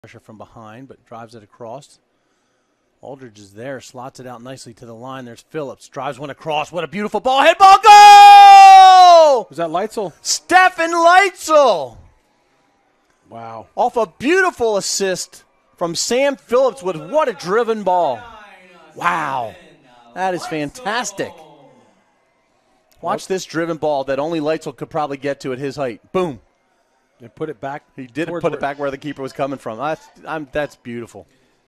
Pressure from behind, but drives it across. Aldridge is there, slots it out nicely to the line. There's Phillips, drives one across. What a beautiful ball. Head ball, goal! Was that Leitzel? Stefan Leitzel! Wow. Off a beautiful assist from Sam Phillips with what a driven ball. Wow. That is fantastic. Watch this driven ball that only Leitzel could probably get to at his height. Boom. And put it back. He did put it back where the keeper was coming from. That's beautiful.